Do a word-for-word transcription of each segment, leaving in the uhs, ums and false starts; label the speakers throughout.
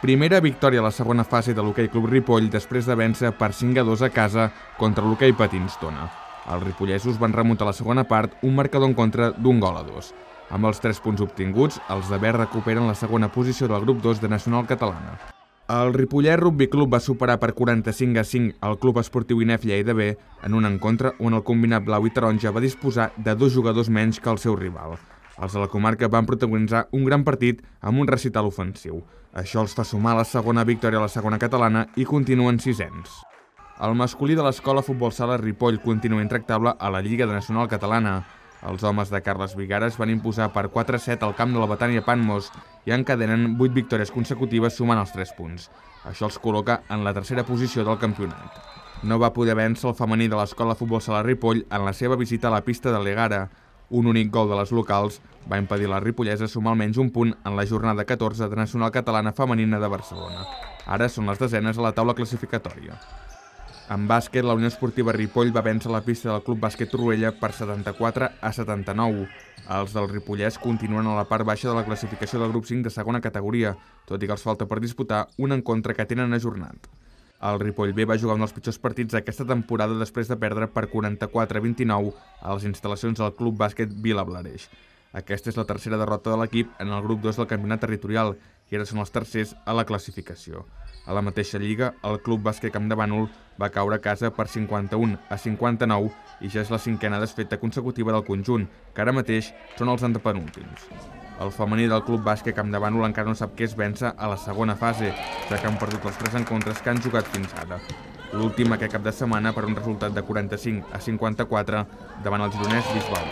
Speaker 1: Primera victòria a la segona fase de l'Hoquei Club Ripoll després de vèncer per cinc a dos a casa contra l'Hoquei Patins Tona. Els ripollesos van remuntar a la segona part un marcador en contra d'un gol a dos. Amb els tres punts obtinguts, els de verd recuperen la segona posició del grup dos de Nacional Catalana. El Ripollet Rugby Club va superar per quaranta-cinc a cinc el Club Esportiu I N E F Lleida B en un encontre on el combinat blau i taronja va disposar de dos jugadors menys que el seu rival. Els de la comarca van protagonitzar un gran partit amb un recital ofensiu. Això els fa sumar la segona victòria a la segona catalana i continuen sisens. El masculí de l'escola Futbol Sala Ripoll continua intractable a la Lliga de Nacional Catalana. Els homes de Carles Vigares van imposar per quatre a set al camp de la Betània Patmos i encadenen vuit victòries consecutives sumant els tres punts. Això els col·loca en la tercera posició del campionat. No va poder vèncer el femení de l'escola Futbol Sala Ripoll en la seva visita a la pista de l'Egara. Un únic gol de les locals va impedir a la ripollesa sumar almenys un punt en la jornada catorze de Nacional Catalana Femenina de Barcelona. Ara són les desenes a la taula classificatòria. En bàsquet, la Unió Esportiva Ripoll va vèncer la pista del Club Bàsquet Torroella per setanta-quatre a setanta-nou. Els del Ripollès continuen a la part baixa de la classificació del grup cinc de segona categoria, tot i que els falta per disputar un encontre que tenen ajornat. El Ripoll B va jugar un dels pitjors partits d'aquesta temporada després de perdre per quaranta-quatre a vint-i-nou a les instal·lacions del Club Bàsquet Vilablareix. Aquesta és la tercera derrota de l'equip en el grup dos del campionat territorial i ara són els tercers a la classificació. A la mateixa lliga, el Club Bàsquet Camp de Bànol va caure a casa per cinquanta-un a cinquanta-nou i ja és la cinquena desfeta consecutiva del conjunt, que ara mateix són els antepenúltims. El femení del Club Bàsquet Camp de Bànol encara no sap què és vèncer a la segona fase, ja que han perdut els tres encontres que han jugat fins ara. L'últim aquest cap de setmana per un resultat de quaranta-cinc a cinquanta-quatre davant el gironès Bisbal.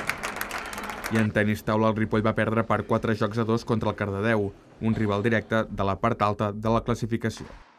Speaker 1: I en tenis taula el Ripoll va perdre per quatre jocs a dos contra el Cardedeu, un rival directe de la part alta de la classificació.